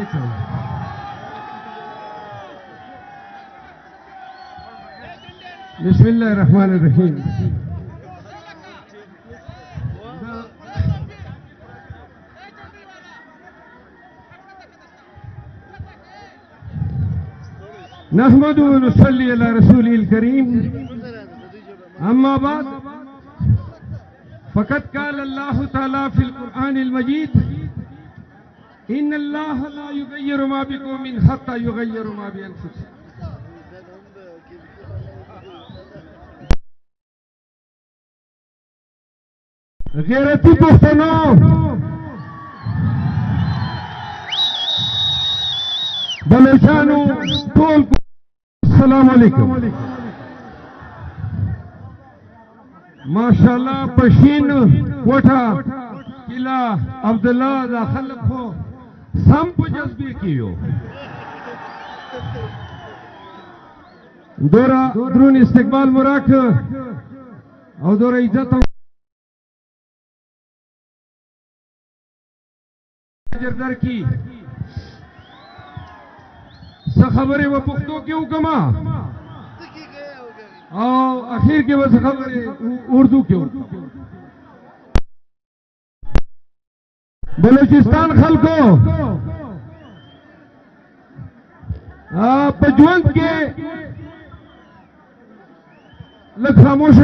अलैकुम। बिस्मिल्लाहिर्रहमानिर्रहीम। नहमदु व नुसल्ली अला रसूलिल करीम, अम्मा बाद, फ़क़द क़ाल अल्लाहु तआला फ़िल क़ुरआनिल मजीद, इन्नल्लाह ला युग़य्यिरु मा बिक़ौमिन हत्ता युग़य्यिरु मा बिअन्फुसिहिम। गैरती पुख्तनों, बलोचानों, टोल को अस्सलाम वालेकुम। माशाअल्लाह पशीन कोठा किला अब्दुल्ला दाखिल हो संप जज्बे कियो दोरा द्रून इस्तिकबाल मुराक और दोरा इज्जत जरदर की खबरें व पुख्तों के हुक्मा और आखिर के बस खबरें उर्दू के बलूचिस्तान खलको पजवंत के लग खामोश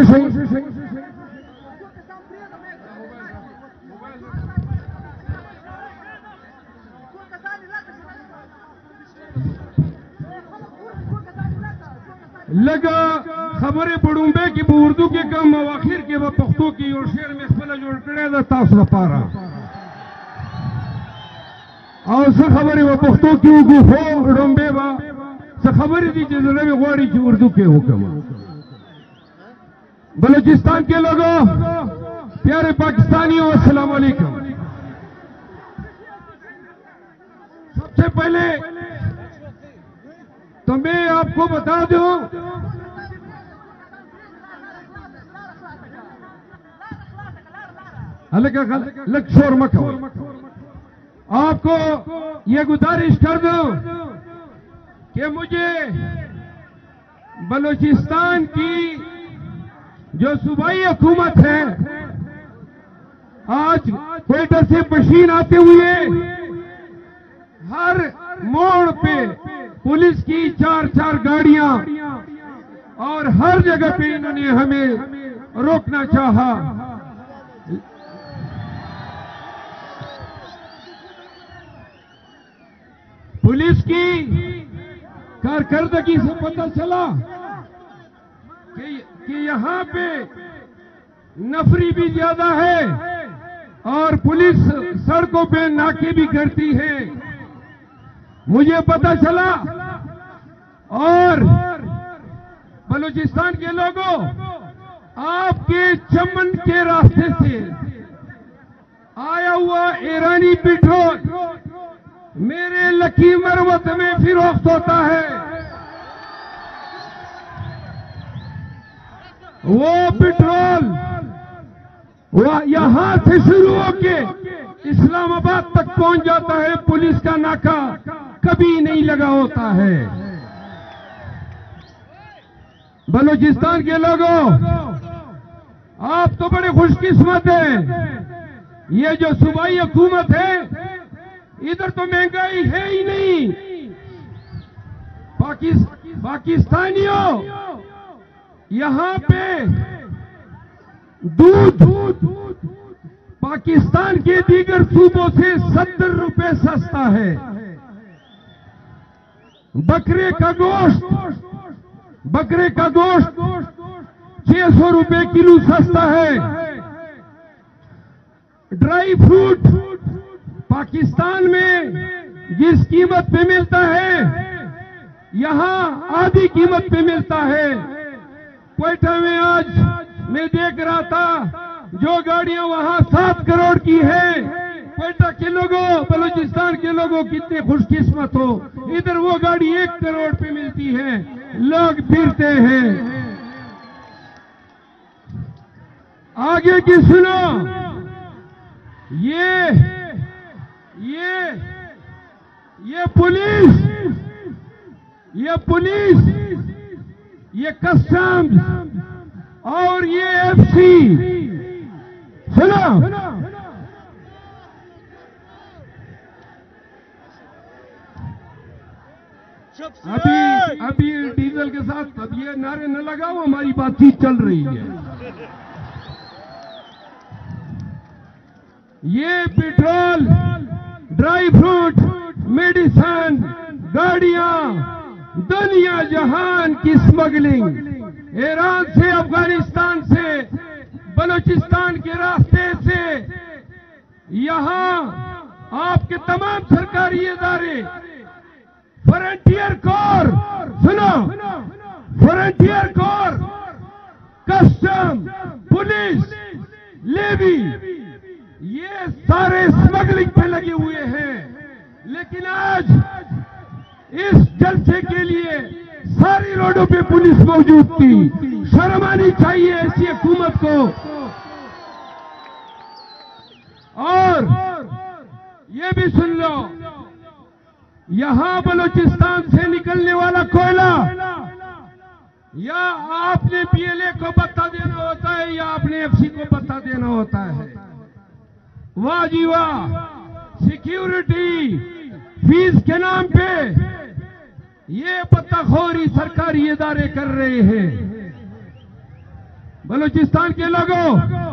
लगा खबरें पढ़ूंबे कि उर्दू के कम आखिर के वह पुख्तों की और शेर में खबला जोड़ करे तासुर पारा और स खबरें वह पुख्तों की उगू हो डोंबे वा स खबरें दी जजरे में वाड़ी की उर्दू के हुक्म। बलूचिस्तान के लोगों, प्यारे पाकिस्तानियों, अस्सलाम वालेकुम। सबसे पहले तो मैं आपको बता दूं, शोर मत हो, आपको ये गुजारिश कर दूं कि मुझे बलूचिस्तान की जो सूबाई हुकूमत है, आज क्वेटा से पशीन आते हुए हर मोड़ पे पुलिस की 4-4 गाड़ियां और हर जगह पे इन्होंने हमें रोकना चाहा। पुलिस की कारकर्दगी से पता चला कि यहां पे नफरी भी ज्यादा है और पुलिस सड़कों पे नाके भी करती है। मुझे पता चला और बलूचिस्तान के लोगों, आपके चमन के रास्ते से आया हुआ ईरानी पेट्रोल मेरे लकी मरवत में फिरोख्त होता है। वो पेट्रोल यहां से शुरू होके इस्लामाबाद तक पहुंच जाता है। पुलिस का नाका कभी नहीं लगा होता है। बलूचिस्तान के लोगों, आप तो बड़े खुशकिस्मत हैं। ये जो सूबाई हुकूमत है, इधर तो महंगाई है ही नहीं। पाकिस्तानियों, यहां पे दूध पाकिस्तान के दीगर सूबों से 70 रुपए सस्ता है। बकरे का गोश्त 600 रुपए किलो सस्ता है। ड्राई फ्रूट पाकिस्तान में जिस कीमत पे मिलता है, यहां आधी कीमत पे मिलता है। क्वेटा में आज मैं देख रहा था, जो गाड़ियां वहां 7 करोड़ की है। क्वेटा के लोगों, बलूचिस्तान के लोगों कितने खुशकिस्मत हो, इधर वो गाड़ी 1 करोड़ पे मिलती है। लोग फिरते हैं। आगे की सुनो, ये ये पुलिस, ये कस्टम्स और ये एफसी, सुनो, अभी डीजल के साथ अब ये नारे न लगाओ, हमारी बातचीत चल रही है। ये पेट्रोल, ड्राई फ्रूट, मेडिसिन, गाड़ियां, दुनिया जहान की स्मगलिंग ईरान से, अफगानिस्तान से, बलूचिस्तान के रास्ते से यहां आपके तमाम सरकारी इदारे, फ्रंटियर कोर, सुनो, frontier corps, custom, police, levy, ये सारे स्मगलिंग पे लगे हुए हैं। लेकिन आज इस जलसे के लिए सारी रोडों पे पुलिस मौजूद थी। शर्म आनी चाहिए ऐसी हुकूमत को। और ये भी सुन लो, यहां बलूचिस्तान से निकलने वाला कोयला या आपने पीएलए को पत्ता देना होता है या आपने एफसी को पत्ता देना होता है। वाह जी वाह, सिक्योरिटी फीस के नाम पे ये पत्ताखोरी सरकारी इदारे कर रहे हैं। बलूचिस्तान के लोगों,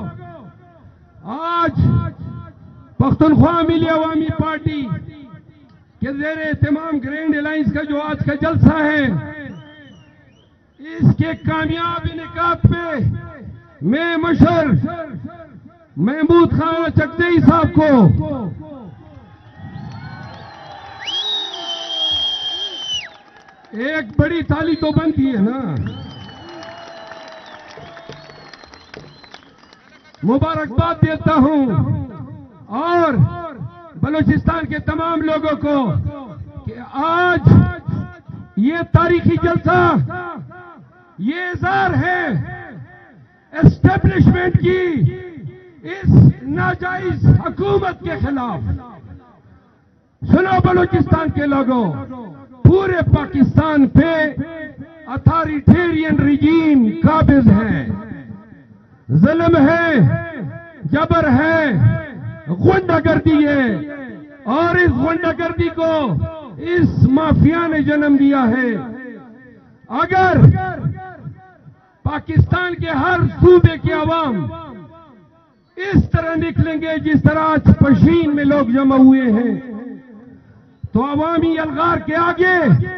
आज पख्तूनख्वा मिली अवामी पार्टी के ज़ेर एहतमाम ग्रैंड अलायंस का जो आज का जलसा है, इसके कामयाब इनेकाद पे मैं मशहूर महमूद खान चकदेई साहब को एक बड़ी ताली तो बनती है ना, मुबारकबाद देता हूं। और बलूचिस्तान के तमाम लोगों को कि आज ये तारीखी जलसा, ये इज़हार है एस्टेब्लिशमेंट की इस नाजायज हुकूमत के खिलाफ। सुनो बलूचिस्तान के लोगों, पूरे पाकिस्तान पे अथॉरिटेरियन रिजीम काबिज है, जुल्म है, जबर है, गुंडागर्दी है। और इस गुंडागर्दी को इस माफिया ने जन्म दिया है। अगर पाकिस्तान के हर सूबे के अवाम इस तरह निकलेंगे जिस तरह आज पशीन में लोग जमा हुए हैं, तो अवामी अलगार के आगे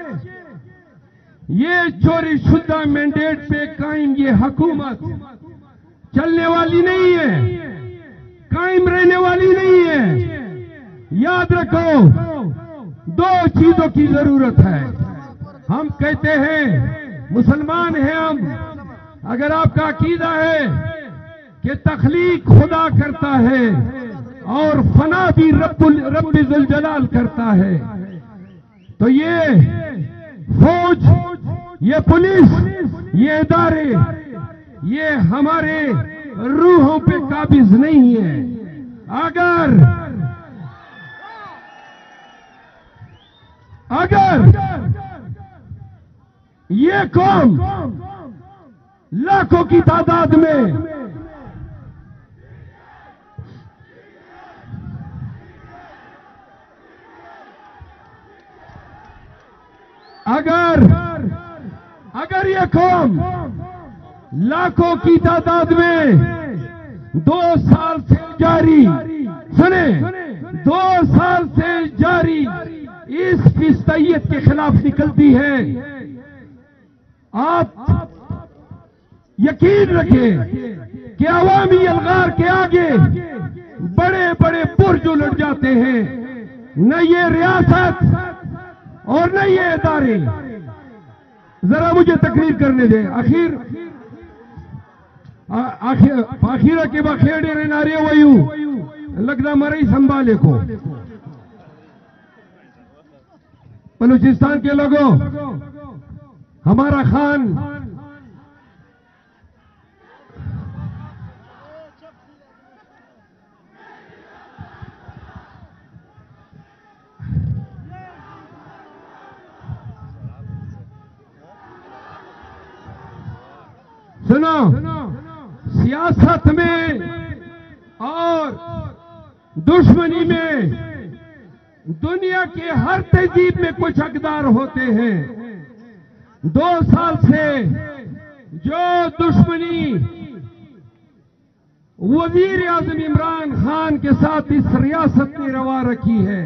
ये चोरी शुदा मैंडेट पे कायम ये हुकूमत चलने वाली नहीं है, कायम रहने वाली नहीं है। याद रखो, दो चीजों की जरूरत है। हम कहते हैं मुसलमान हैं हम, अगर आपका अकीदा है कि तख्लीक खुदा करता है और फना भी रब्बुल जलाल करता है, तो ये फौज, ये पुलिस, ये इदारे, ये हमारे रूहों पे काबिज नहीं है। अगर ये कौम लाखों की तादाद में अगर ये कौम लाखों की तादाद में 2 साल से जारी, सुने, 2 साल से जारी इस फिस्तैयत के खिलाफ निकलती है, आप यकीन रखें कि अवामी अलगार के आगे बड़े बड़े बुर्ज उलट जाते हैं। न ये रियासत और न ये इदारे। जरा मुझे तकरीर करने दें। आखिर के बखेड़े नारे वयू लगता मरई संभाले को। बलूचिस्तान के लोगों, हमारा खान सुनो, सियासत में और दुश्मनी में दुनिया के हर तहजीब में कुछ हकदार होते हैं। 2 साल से जो दुश्मनी वजीर आजम इमरान खान के साथ इस रियासत ने रवा रखी है,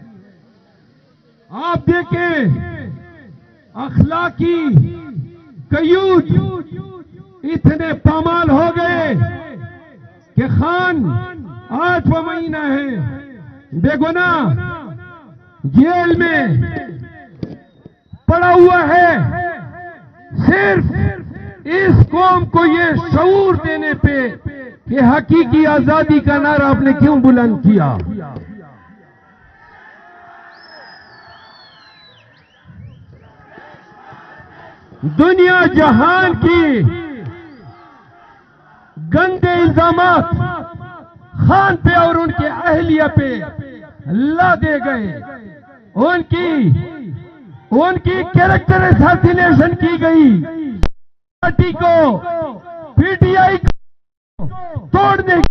आप देखें अखलाकी कयूज इतने पामाल हो गए कि खान 8वां महीना है बेगुनाह जेल में पड़ा हुआ है। सिर्फ इस कौम को ये शऊर देने पे कि हकीकी आजादी का नारा आपने क्यों बुलंद किया। दुनिया जहान की गंदे इल्जामात खान पे और उनके अहलिया पे लादे गए, उनकी कैरेक्टर असैसिनेशन की गई। पार्टी को पीटीआई को तोड़ने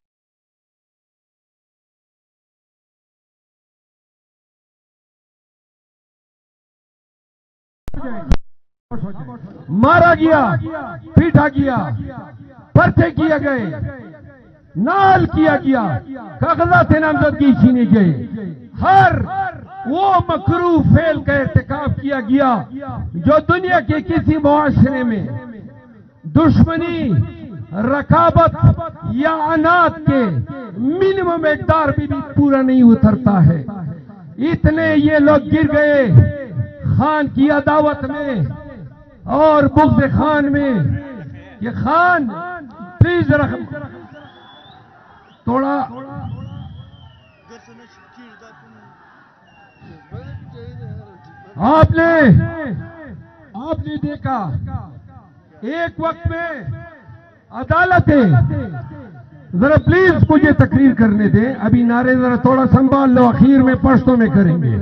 मारा गया, पीटा गया, पर्चे किए गए, नाल किया गया, कागजात नामजदगी छीने गए, हर वो मकरू फेल का इर्तिकाब किया गया जो दुनिया के किसी मुआशरे में दुश्मनी, रकाबत या अनाथ के मिनिमम मकदार भी पूरा नहीं उतरता है। इतने ये लोग गिर गए खान की अदावत में और बुग़्ज़ खान में कि खान प्लीज थोड़ा आपने देखा एक वक्त में अदालतें, जरा प्लीज मुझे तकरीर करने दें, अभी नारे जरा थोड़ा संभाल लो, आखिर में पश्तो में करेंगे।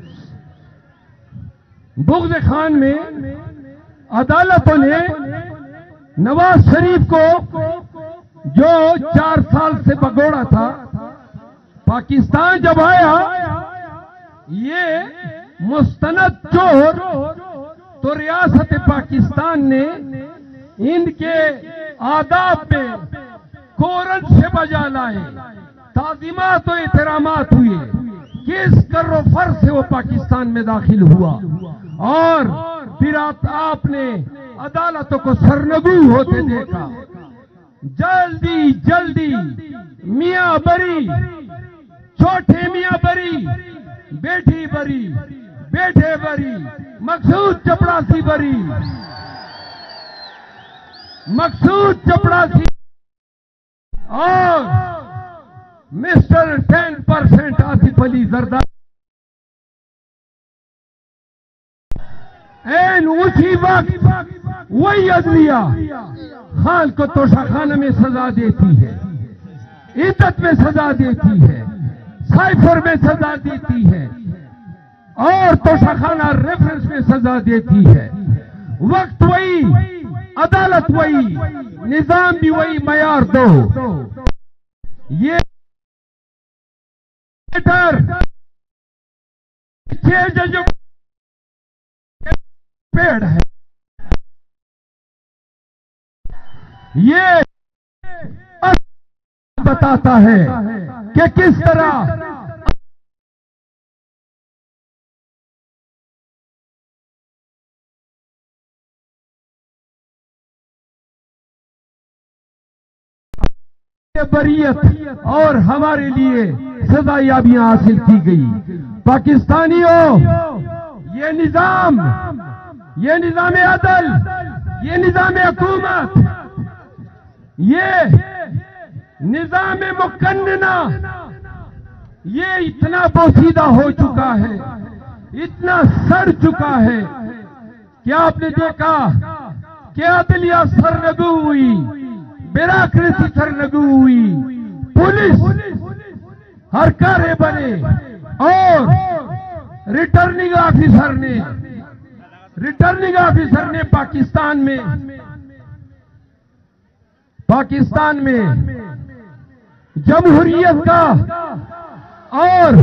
बुग़्ज़ खान में अदालतों ने नवाज शरीफ को जो 4 साल से भगोड़ा था, पाकिस्तान जब आया ये मुस्तनद चोर, तो रियासत पाकिस्तान ने इनके आदाब पे कोरन से बजा लाए, ताज़ीमात और एहतरामात हुए। किस कर्रो फर से वो पाकिस्तान में दाखिल हुआ और फिर आपने अदालतों को सरनगू होते देखा। जल्दी जल्दी मियां बरी, छोटे मियां बरी, बेटी बरी, बेटे बरी, मकसूद चपड़ासी बरी, मकसूद चपड़ासी और मिस्टर 10% आसिफ अली जरदारी। एन उसी वक्त वही अदलिया खान को तोशाखाना में सजा देती है, इद्दत में सजा देती है, साइफर में सजा देती है और तोशाखाना रेफरेंस में सजा देती है। वक्त वही, अदालत वही, निजाम भी वही, मयार दो। ये 6 जजों पेड़ है, ये बताता है कि किस तरह बरियत और हमारे लिए सजायाबियां हासिल की गई। पाकिस्तानियों, ये निजाम अदल, ये निजाम हुकूमत, ये निजाम मुकन्नना, ये इतना बोसीदा हो चुका है, इतना सड़ चुका है कि आपने देखा कि अदलिया सरनगू हुई, ब्यूरोक्रेसी सरनगू हुई, पुलिस हरकारे बने और रिटर्निंग ऑफिसर ने पाकिस्तान में पाकिस्तान में जमहूरियत का और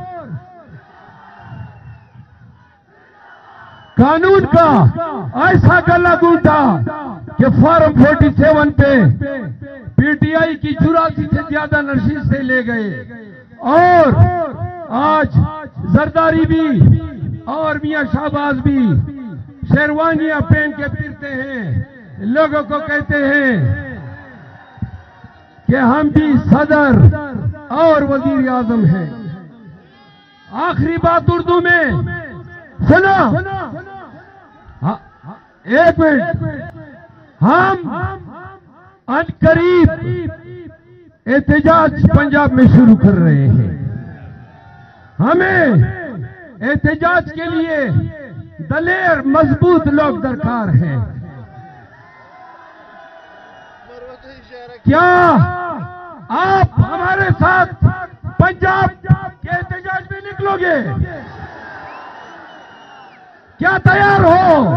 कानून का ऐसा गला घूटा कि फॉर्म 47 पे पीटीआई की 84 से ज्यादा नशीसें ले गए और आज जरदारी भी और मियां शाहबाज भी शेरवानियां पहन के फिरते हैं, लोगों को कहते हैं कि हम भी सदर और वजीर आजम हैं। आखिरी बात उर्दू में सुनो, एक मिनट, हम अनकरीब एहतजाज पंजाब में शुरू कर रहे हैं। हमें एहतजाज के लिए दलेर मजबूत लोग दरकार हैं। क्या आप हमारे साथ पंजाब के एहतजाज में निकलोगे? क्या तैयार हो?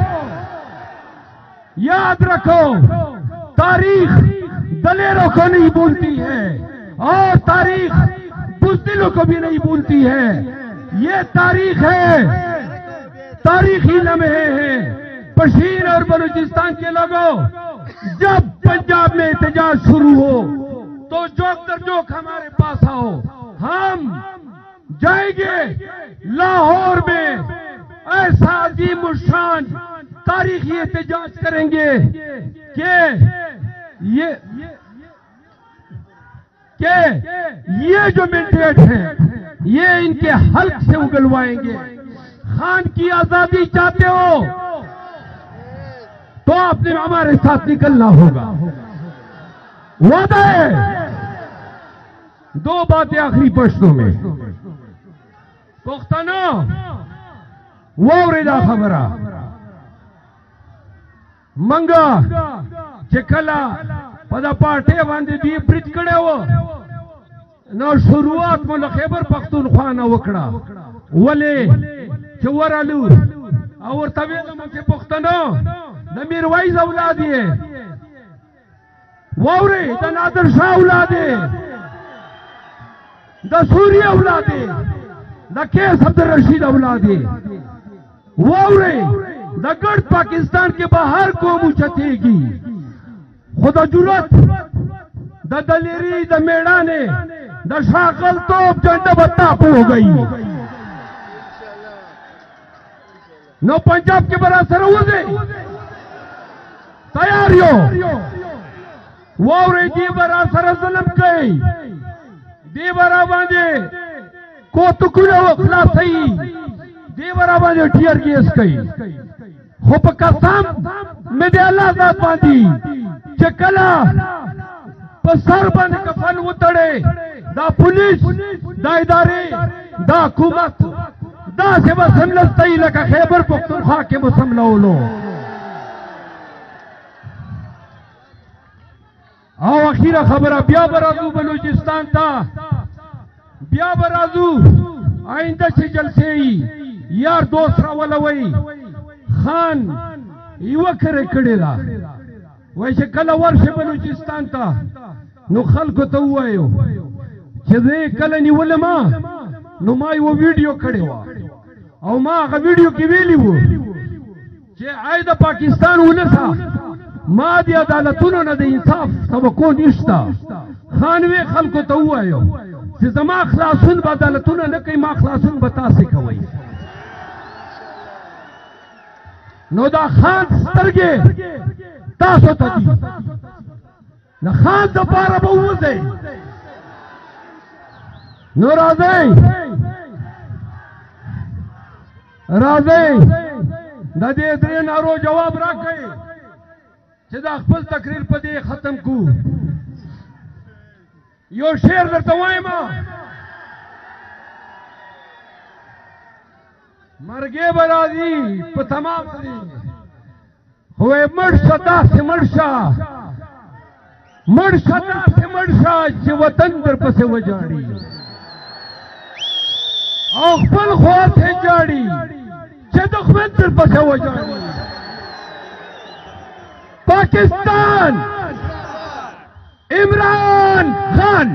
याद रखो, तारीख दलेरों को नहीं भूलती है और तारीख बुज़दिलों को भी नहीं भूलती है। ये तारीख है, तारीखी लम्हे हैं। पशीर और बलूचिस्तान के लोगों, जब पंजाब में एहतजाज शुरू हो तो जोक दर जोक हमारे पास आओ। हम जाएंगे लाहौर में, ऐसा अजीम शान तारीखी एहतजाज करेंगे ये जो मैंडेट है ये इनके हल्क से उगलवाएंगे। खान की आजादी चाहते हो तो आपने हमारे साथ निकलना होगा, वादा है। दो बातें आखिरी पश्तों में पुख्तनो वोरेदा खबरा मंगा चिकला पदा पाटे बांधे दी ब्रिज कड़े हो न शुरुआत में खैबर पख्तूनख्वा न वकड़ा वले चवरालू और तवेल मुझे पुख्तनो न मीरवाइज औलाद है वोरे द नादर शाह औलाद है द सूर्य औलाद है द केस अब्दुल रशीद औलाद है वोरे द गढ़ पाकिस्तान के बाहर को मुचतेगी खुदा जुरत द दलेरी द मेड़ाने द शाकल तोप जंड बत्ताप हो गई नो पंजाब के बरासर हो गए तैयारियों वो दी बरासर जलम गई दी बरा बांधे को टुकड़े वो खिलाफ सही दी बरा बांधे टीयर गैस गई हुप कसम में दे अल्लाह दाद बांधी चकला पसर बंद कफन उतरे दा पुलिस दा इदारे दा हुकूमत दा से बसमलस्तई लका खैबर पख्तूनख्वा के मुसमलौलो आओ अखीरा खबर बिया बराजू बलूचिस्तान था बिया बराजू आइंदा से जलसे यार दोसरा वाला वही खान युवक कड़ेला वैसे कल वर्ष बलूचिस्तान था नु खल्को तो हुआ चले कल निवल मां नु माई वो वीडियो खड़े हुआ और मां का वीडियो की वेली वो जे आए द पाकिस्तान उन्हें था मां दी अदालतों ने दे इंसाफ सब को निश्ता खानवे खल्को तो हुआ से जमा खलासुन अदालतों ने कई मां खलासुन बता सिखवई नोदा खान सरगे तासो तजी न खान दपारा बहुजे नो राजे राजे दे दे नारो जवाब राखे चदा खपल तकरीर पदे खत्म को यो शेर दर तवायमा मरगे बराजी प तमाम हुए मर्शदा से मर्शा मर्शदा से मर्शा जे वतन दर पसे वजाड़ी अखबल ख्वात है जाड़ी जे दुश्मन दर पसे वजाड़ी पाकिस्तान इमरान खान,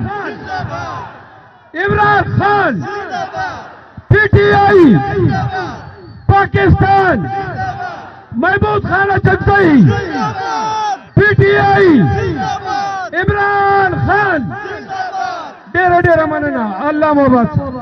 इमरान खान, PTI पाकिस्तान, महबूब खान चकसई, PTI इमरान खान, डेरा डेरा मनना, अल्लाह मोहब्बत।